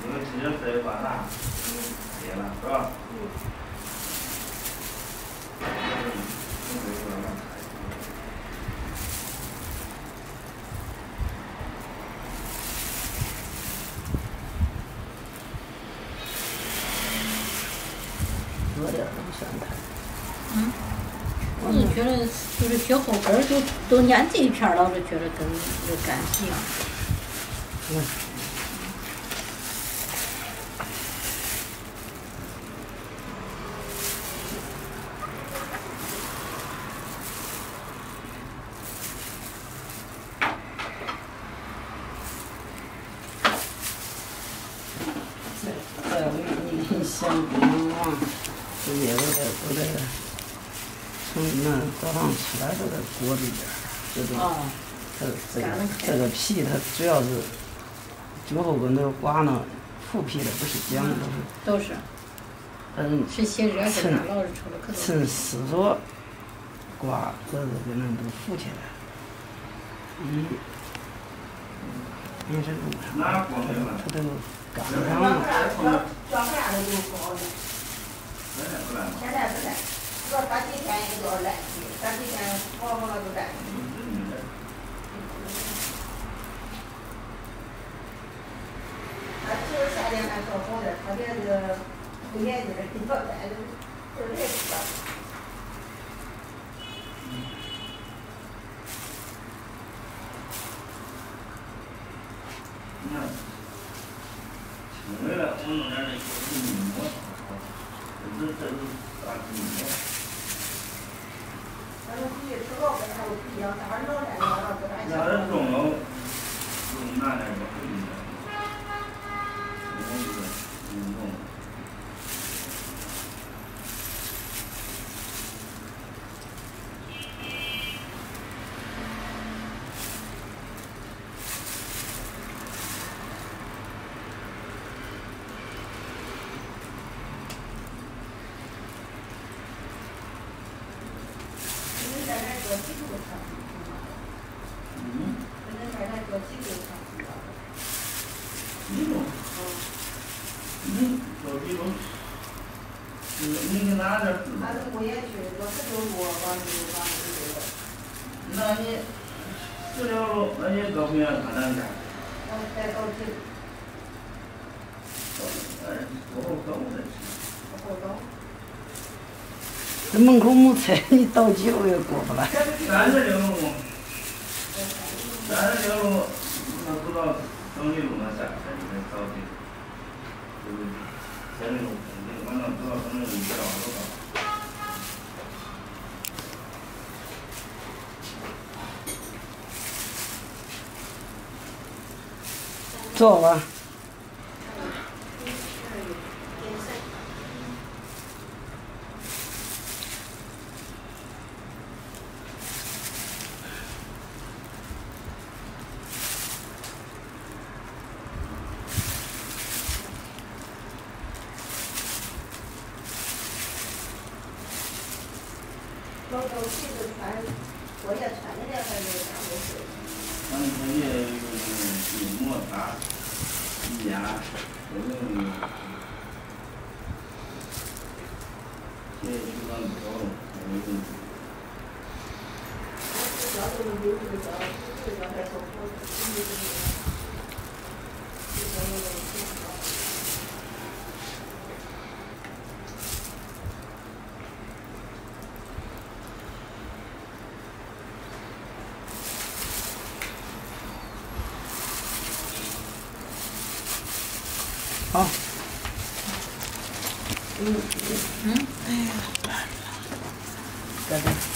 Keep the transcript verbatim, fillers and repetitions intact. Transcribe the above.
因为直接塞完了，结了是吧？嗯。 多点都算太。 嗯。我是觉得，就是学后跟儿就都粘这一片儿，老是觉得跟那个干皮一样。 嗯。再再为你先不能忘，这也都得都得从那早上起来都得裹着点儿，这都。哦。它这个这个皮它主要是酒后跟那刮呢，腐皮的不是浆的。 都是。 嗯。 是些热趁老是抽了可多。 趁湿着刮，这是给那都浮起来。一。也是路上，它它都干上了。 脚下的就不好来。现在不来，说他几天也就要来，他几天好好了就来。他只有夏天还稍好点，特别这个不严劲儿，一到来就就来不了。 那轻微了，我弄点那个泥膜，这这都打泥膜。 咱们出去吃老饭还有不一样，咱们老来了不干净。 要是重了，就拿点个回去。我这个运动。那你四条路，那你高平原看咱家。 我再高级。 哎，多好高的。 多好高。 这门口没菜，你倒酒也过不来。 三十六路，三十六路，那不到等一路那下才才着急。就是三十六路，你晚上不到等一路一到多高。 坐吧。 老早期是穿作业穿的那还是啥都是。 咱们作业用用摩擦、压，都用。这也是咱不高，没用。 这胶都是有这个胶，这个胶还少好点，这个这个这个好。 嗯嗯，哎呀， 干啥？